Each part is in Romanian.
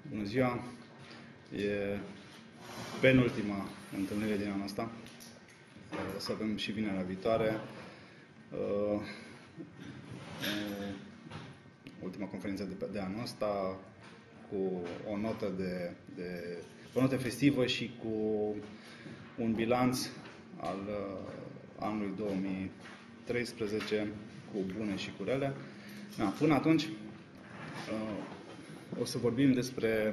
Bună ziua! E penultima întâlnire din anul ăsta. O să avem și vinerea viitoare ultima conferință de anul ăsta cu o notă o notă festivă și cu un bilanț al anului 2013 cu bune și cu rele. Până atunci o să vorbim despre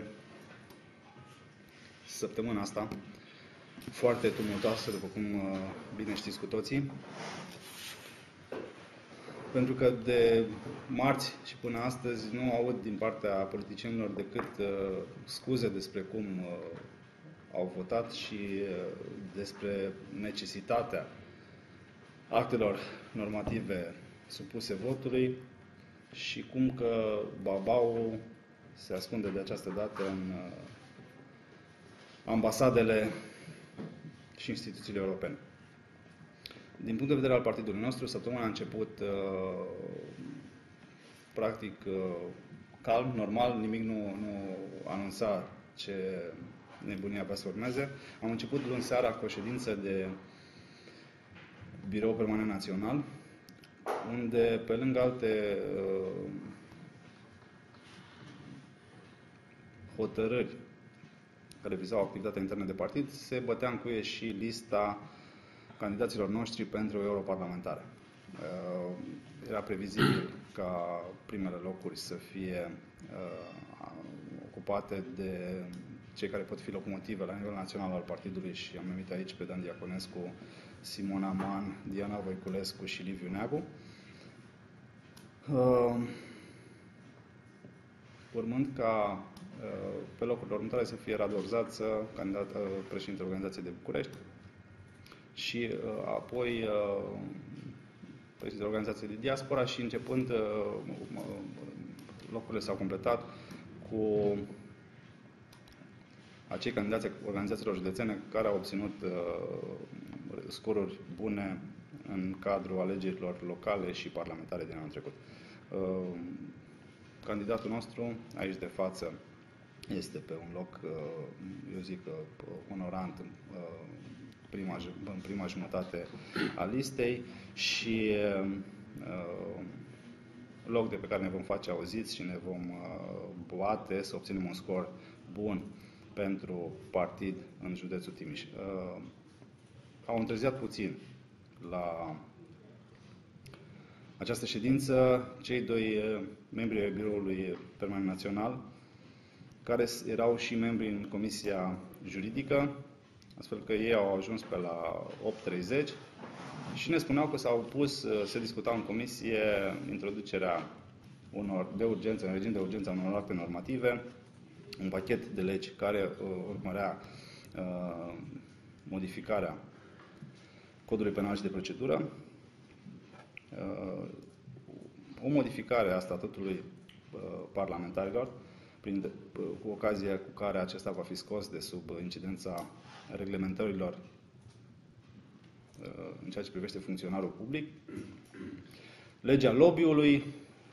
săptămâna asta, foarte tumultoasă, după cum bine știți cu toții. Pentru că de marți și până astăzi nu aud din partea politicienilor decât scuze despre cum au votat și despre necesitatea actelor normative supuse votului și cum că babaul se ascunde de această dată în ambasadele și instituțiile europene. Din punct de vedere al partidului nostru, săptămâna a început practic calm, normal, nimic nu anunța ce nebunie avea să urmeze. Am început luni seara cu o ședință de Birou Permanent Național, unde, pe lângă alte hotărâri care vizau activitatea internă de partid, se bătea în cuie și lista candidaților noștri pentru europarlamentare. Era previzibil ca primele locuri să fie ocupate de cei care pot fi locomotive la nivel național al partidului și am numit aici pe Dan Diaconescu, Simona Man, Diana Voiculescu și Liviu Neagu. Urmând ca pe locurile următoare să fie Radu Orzață, candidat președintele Organizației de București, și apoi președintele Organizației de Diaspora și începând, locurile s-au completat cu acei candidați organizațiilor județene care au obținut scoruri bune în cadrul alegerilor locale și parlamentare din anul trecut. Candidatul nostru, aici de față, este pe un loc, eu zic, onorant în prima jumătate a listei și loc de pe care ne vom face auziți și ne vom bate să obținem un scor bun pentru partid în județul Timiș. Au întârziat puțin la această ședință cei doi membri ai Biroului Permanent Național, care erau și membri în Comisia Juridică, astfel că ei au ajuns pe la 8:30 și ne spuneau că s-au pus să discutau în comisie introducerea de urgență, în regim de urgență, a unor acte normative, un pachet de legi care urmărea modificarea Codului Penal și de procedură, o modificare a statutului parlamentarilor, cu ocazia cu care acesta va fi scos de sub incidența reglementărilor în ceea ce privește funcționarul public, legea lobby-ului.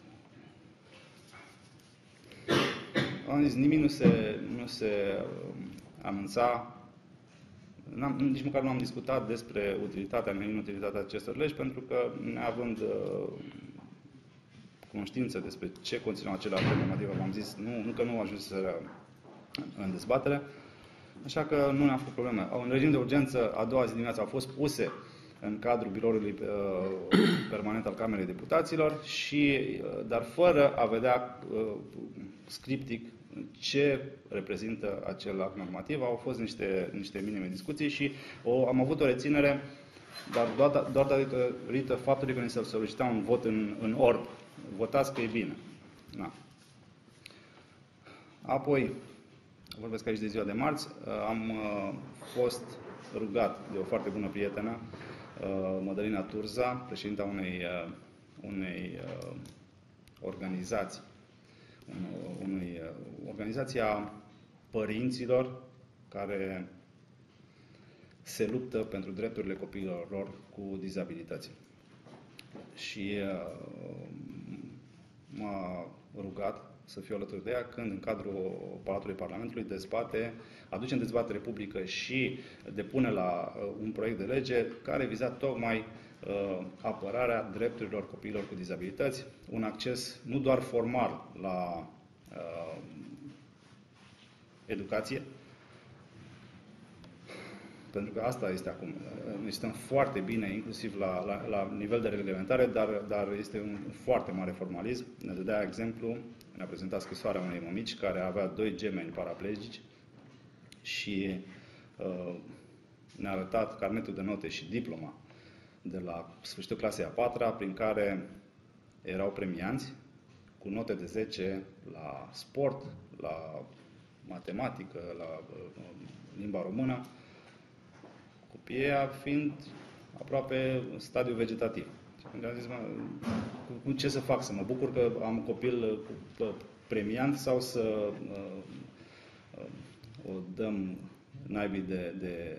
Am zis, nimic nu se anunța, nici măcar nu am discutat despre utilitatea, inutilitatea acestor legi, pentru că, neavând cunoștință despre ce conțineau acele acte normative, v-am zis, încă nu ajuns în dezbatere, așa că nu ne-a făcut probleme. În regim de urgență, a doua zi dimineața au fost puse în cadrul biroului permanent al Camerei Deputaților, dar fără a vedea scriptic ce reprezintă acel act normativ. Au fost niște minime discuții și am avut o reținere, dar doar datorită faptului că ni se solicita un vot în orb. Votați că e bine. Apoi, vorbesc aici de ziua de marți, am fost rugat de o foarte bună prietenă, Mădălina Turza, președinta unei organizații, organizația părinților care se luptă pentru drepturile copiilor lor cu dizabilități. Și m-a rugat să fiu alături de ea când în cadrul Palatului Parlamentului aduce în dezbatere publică și depune la un proiect de lege care viza tocmai apărarea drepturilor copiilor cu dizabilități, un acces nu doar formal la educație, pentru că asta este acum. Noi stăm foarte bine, inclusiv la nivel de reglementare, dar este un foarte mare formalism. Ne dădea exemplu, ne-a prezentat scrisoarea unei mămici care avea 2 gemeni paraplegici și ne-a arătat carnetul de note și diploma de la sfârșitul clasei a 4-a, prin care erau premianți cu note de 10 la sport, la matematică, la limba română, copiii fiind aproape în stadiu vegetativ. Și am zis, ce să fac? Să mă bucur că am un copil premiant sau să o dăm naibii de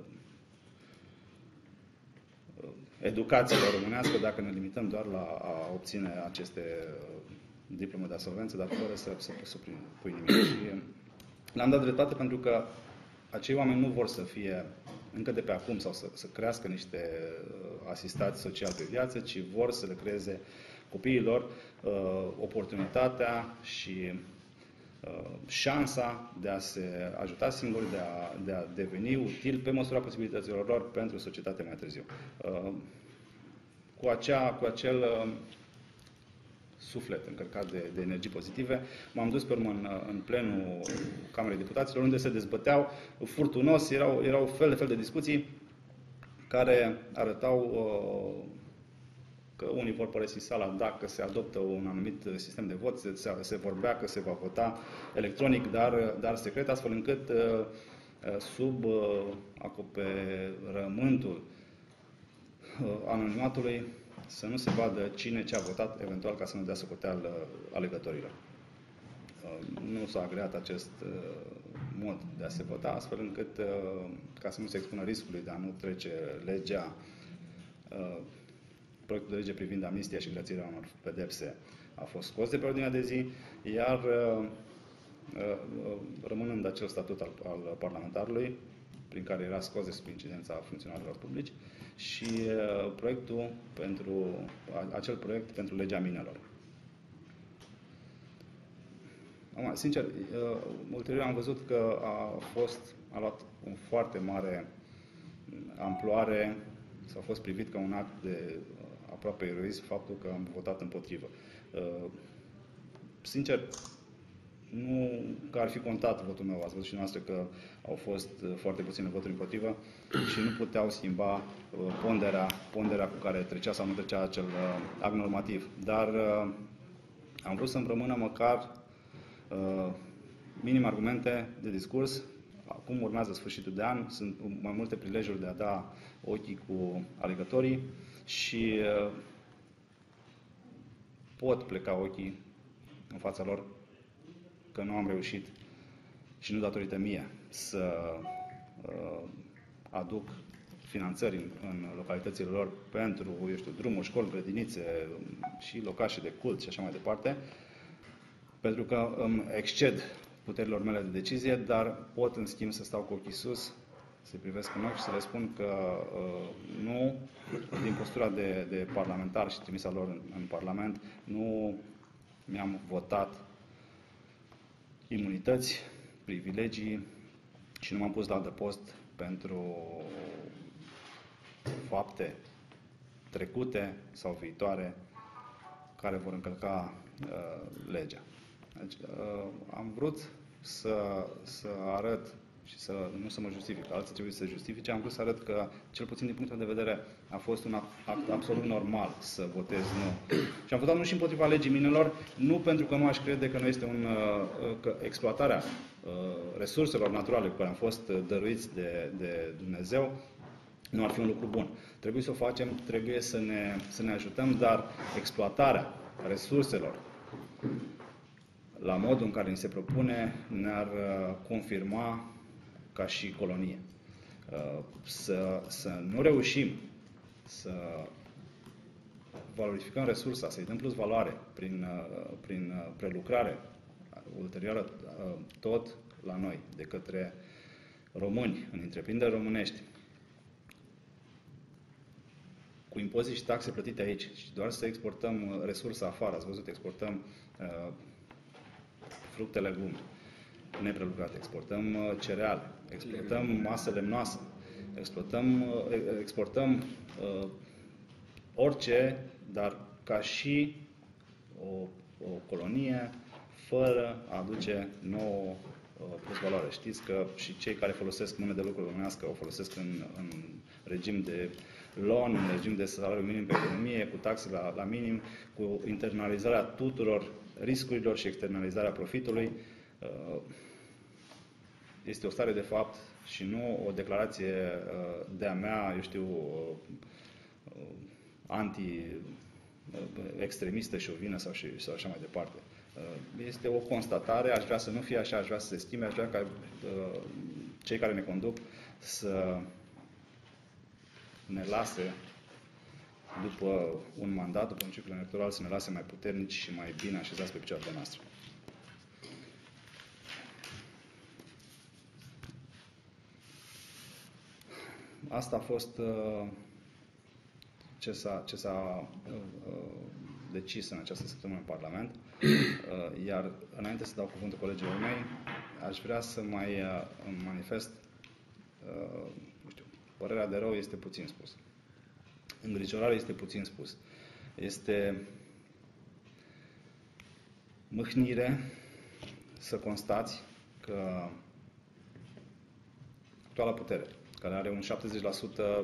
educație românească dacă ne limităm doar la a obține aceste diplome de absolvență, dar fără să pui nimic. Și le-am dat dreptate pentru că acei oameni nu vor să fie încă de pe acum sau să crească niște asistați sociali pe viață, ci vor să le creeze copiilor oportunitatea și șansa de a se ajuta singuri, de a deveni util pe măsura posibilităților lor pentru societate mai târziu. Cu acel suflet încărcat de energii pozitive, m-am dus pe urmă în plenul Camerei Deputaților, unde se dezbăteau furtunos, erau fel de discuții care arătau că unii vor părăsi sala dacă se adoptă un anumit sistem de vot, se vorbea că se va vota electronic, dar secret, astfel încât sub acoperământul anonimatului să nu se vadă cine ce a votat, eventual ca să nu dea socoteală alegătorilor. Nu s-a agreat acest mod de a se vota, astfel încât, ca să nu se expună riscului de a nu trece legea, proiectul de lege privind amnistia și grațierea unor pedepse a fost scos de pe ordinea de zi, iar rămânând acel statut al parlamentarului, prin care era scos de sub incidența funcționarilor publici, și acel proiect pentru legea minelor. Sincer, ulterior am văzut că a luat un foarte mare amploare, s-a fost privit ca un act de aproape eroism faptul că am votat împotrivă. Sincer, nu că ar fi contat votul meu, ați văzut și noastră că au fost foarte puține voturi împotrivă și nu puteau schimba ponderea cu care trecea sau nu trecea acel act normativ. Dar am vrut să-mi rămână măcar minim argumente de discurs. Acum urmează sfârșitul de an, sunt mai multe prilejuri de a da ochii cu alegătorii și pot pleca ochii în fața lor că nu am reușit și nu datorită mie să aduc finanțări în localitățile lor pentru, drumuri, școli, grădinițe și locașe de cult și așa mai departe, pentru că îmi exced puterilor mele de decizie, dar pot în schimb să stau cu ochii sus, să-i privesc în ochi și să le spun că nu, din postura de parlamentar și trimisa lor în Parlament, nu mi-am votat imunități, privilegii și nu m-am pus la adăpost pentru fapte trecute sau viitoare care vor încălca legea. Deci, am vrut să arăt și nu să mă justific, alții trebuie să se justifice, am vrut să arăt că, cel puțin din punctul de vedere, a fost un act absolut normal să votez nu. Și am votat nu și împotriva legii minelor, nu pentru că nu aș crede că nu este că exploatarea resurselor naturale cu care am fost dăruiți de Dumnezeu nu ar fi un lucru bun. Trebuie să o facem, trebuie să ne ajutăm, dar exploatarea resurselor la modul în care ni se propune ne-ar confirma ca și colonie. Să nu reușim să valorificăm resursa, să-i dăm plus valoare prin prelucrare ulterioară tot la noi, de către români, în întreprinderi românești, cu impozite și taxe plătite aici și doar să exportăm resursa afară, ați văzut, exportăm fructe, legume neprelucrate, exportăm cereale, exportăm masă lemnoasă, exportăm orice, dar ca și o colonie fără a aduce nouă plus valoare. Știți că și cei care folosesc mână de lucru românească o folosesc în regim de loan, în regim de salariu minim pe economie, cu taxe la minim, cu internalizarea tuturor riscurilor și externalizarea profitului. Este o stare de fapt și nu o declarație de-a mea, eu știu, anti-extremistă, șovină sau așa mai departe. Este o constatare, aș vrea să nu fie așa, aș vrea să se schimbe, aș vrea ca cei care ne conduc să ne lase, după un mandat, după un ciclu electoral, să ne lase mai puternici și mai bine așezați pe picioarele noastre. Asta a fost ce s-a decis în această săptămână în Parlament. Iar înainte să dau cuvântul colegilor mei, aș vrea să mai manifest, nu știu, părerea de rău este puțin spus. Îngrijorarea este puțin spus. Este mâhnire să constați că actuala putere, care are un 70%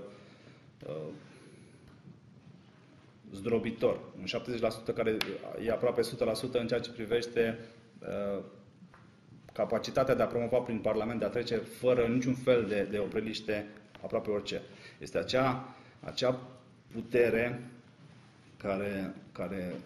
zdrobitor, un 70% care e aproape 100% în ceea ce privește capacitatea de a promova prin Parlament, de a trece fără niciun fel de opreliște aproape orice. Este acea putere care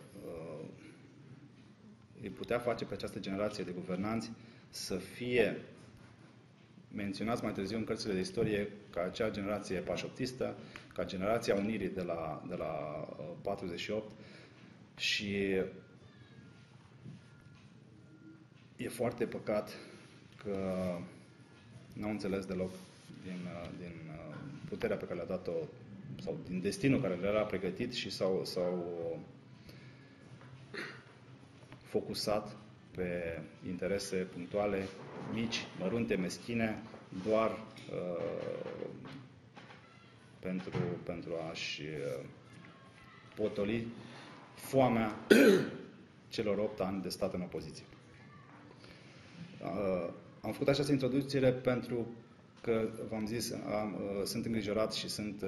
îi putea face pe această generație de guvernanți să fie menționați mai târziu în cărțile de istorie ca acea generație pașoptistă, ca generația unirii de la 48 și e foarte păcat că n-au înțeles deloc din puterea pe care le-a dat-o sau din destinul care le era pregătit și s-au focusat pe interese punctuale, mici, mărunte, meschine, doar pentru a-și potoli foamea celor 8 ani de stat în opoziție. Am făcut această introducere pentru că, v-am zis, sunt îngrijorat și sunt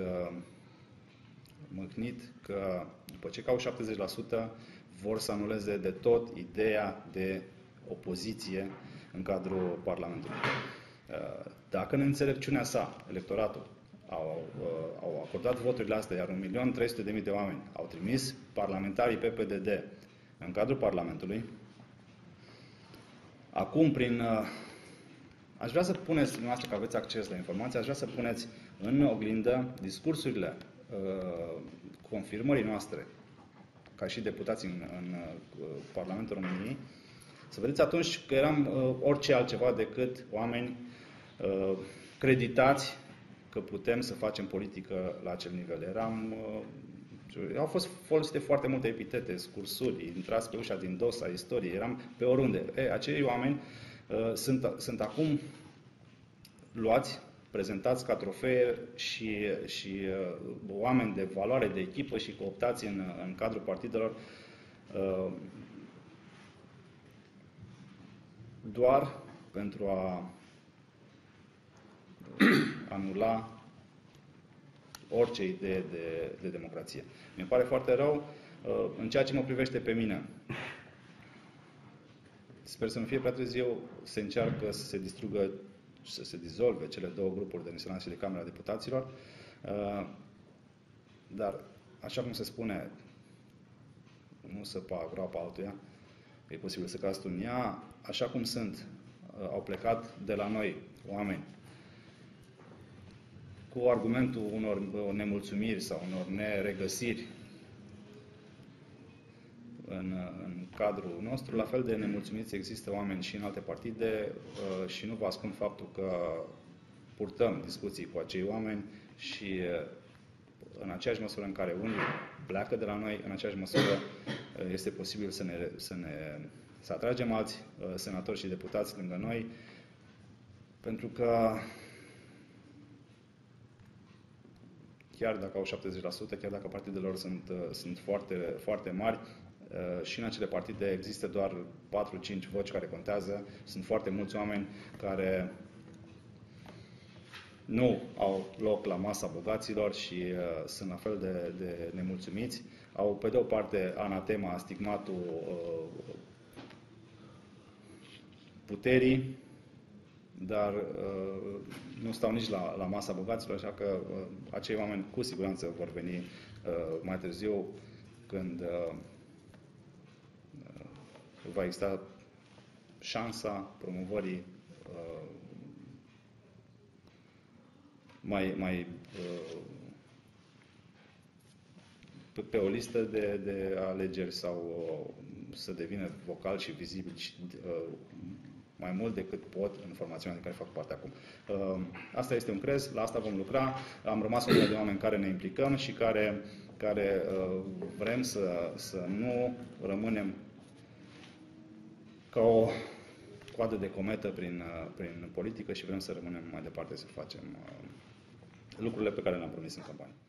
mâhnit că după ce cau 70%, vor să anuleze de tot ideea de opoziție în cadrul Parlamentului. Dacă în înțelepciunea sa, electoratul, au acordat voturile astea, iar 1.300.000 de oameni au trimis parlamentarii PPDD în cadrul Parlamentului, acum aș vrea să puneți, dumneavoastră că aveți acces la informații, aș vrea să puneți în oglindă discursurile confirmării noastre ca și deputați în Parlamentul României, să vedeți atunci că eram orice altceva decât oameni creditați că putem să facem politică la acel nivel. Au fost folosite foarte multe epitete, scursuri, intrați pe ușa din dos a istoriei, eram pe oriunde. Acei oameni sunt acum luați, prezentați ca trofee și oameni de valoare, de echipă și cooptați în cadrul partidelor doar pentru a anula orice idee de democrație. Mi-e pare foarte rău în ceea ce mă privește pe mine. Sper să nu fie prea târziu, se încearcă să se distrugă, să se dizolve cele două grupuri de Senat și de Camera Deputaților, dar, așa cum se spune, nu săpa groapa altuia, e posibil să cazi tu în ea, așa cum sunt, au plecat de la noi oameni cu argumentul unor nemulțumiri sau unor neregăsiri în cadrul nostru. La fel de nemulțumiți există oameni și în alte partide și nu vă ascund faptul că purtăm discuții cu acei oameni și în aceeași măsură în care unii pleacă de la noi, în aceeași măsură este posibil să atragem alți senatori și deputați lângă noi, pentru că chiar dacă au 70%, chiar dacă partidele lor sunt foarte, foarte mari, și în acele partide există doar 4-5 voci care contează. Sunt foarte mulți oameni care nu au loc la masa bogaților și sunt la fel de nemulțumiți. Au, pe de o parte, anatema, stigmatul puterii, dar nu stau nici la masa bogaților, așa că acei oameni cu siguranță vor veni mai târziu, când va exista șansa promovării pe o listă de alegeri sau să devină vocal și vizibil mai mult decât pot în formațiunea de care fac parte acum. Asta este un crez, la asta vom lucra. Am rămas o de oameni care ne implicăm și care vrem să nu rămânem ca o coadă de cometă prin politică și vrem să rămânem mai departe să facem lucrurile pe care le-am promis în campanie.